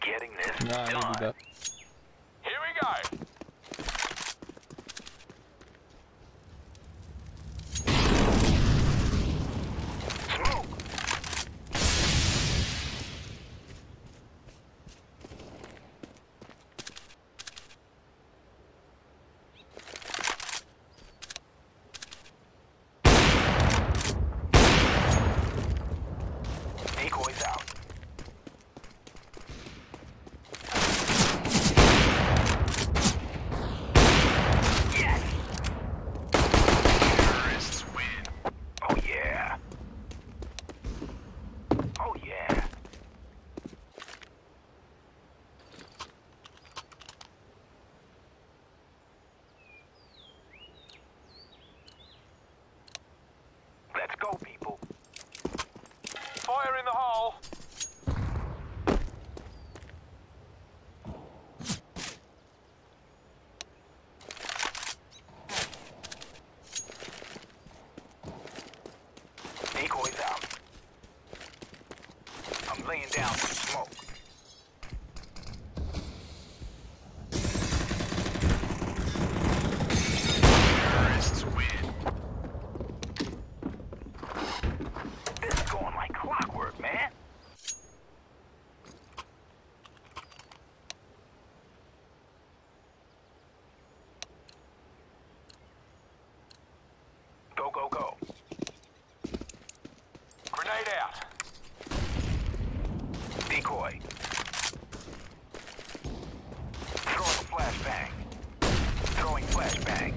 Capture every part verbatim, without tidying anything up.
getting this Nah, I didn't do done. that. Here we go. Smoke! Decoys out. Yes! Terrorists win. Oh yeah. Oh yeah. Let's go, people. Fire in the hole. Decoys out. I'm laying down some smoke. Terrorists win. This is going like clockwork, man. Go, go, go. Grenade out. Decoy. Throwing a flashbang. Throwing flashbang.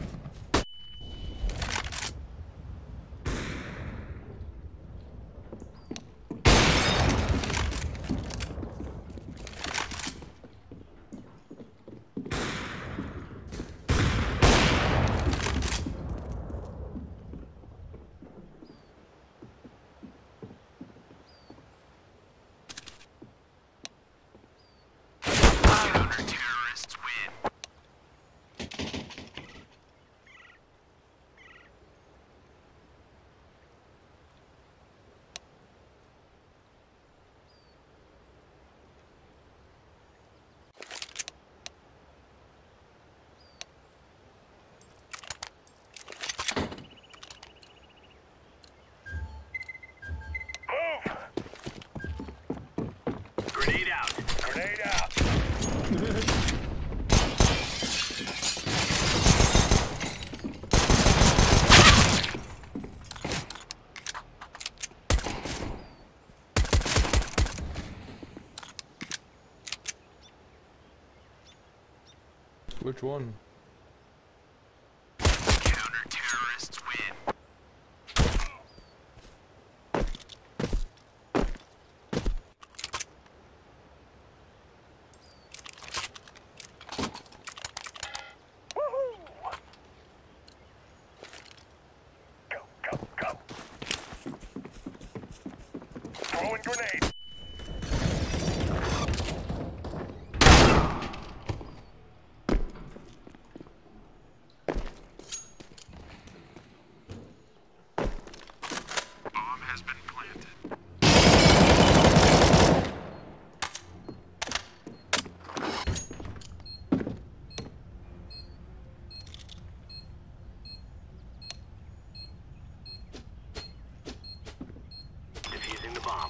Counter-terrorists win. Grenade out. Grenade out. Which one? Counter-terrorists win. Go, go, go. Throwing grenade. Bomb has been planted. Defusing the bomb.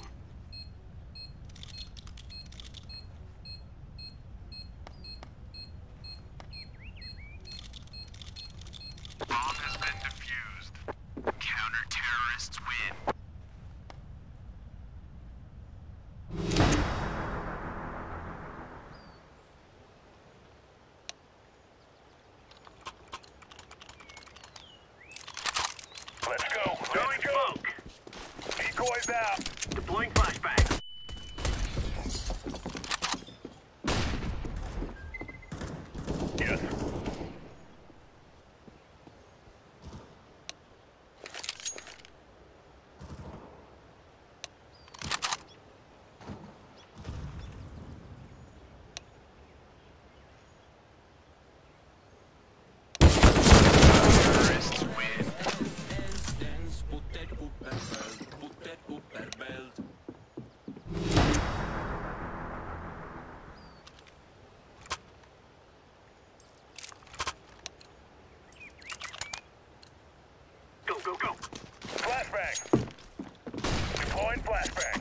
Bomb has been defused. Counter-terrorists win. Let's go. Throwing Let's go. smoke. Decoys out. Deploying flashbang. Yes. Terrorists win. Put that up per belt, put that up per belt. Flashbang.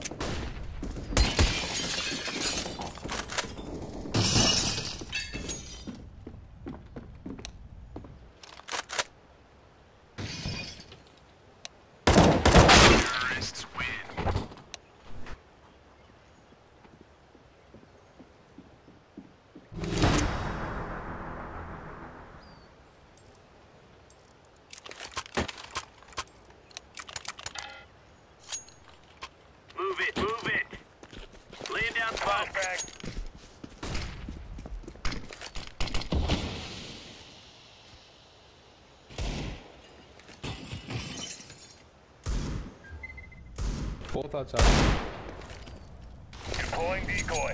Terrorists win. Move it, move it. Laying down smoke. Flashbang. Both outside. Deploying decoy.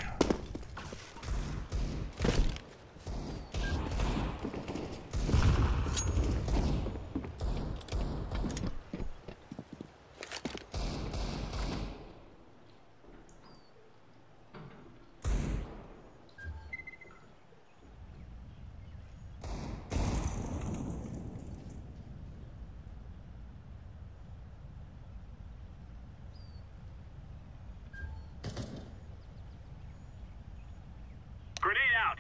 Grenade out.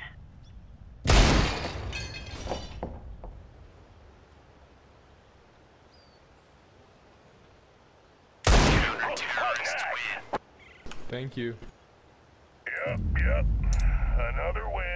Counter-terrorists win. Thank you. Yep, yep. Another win.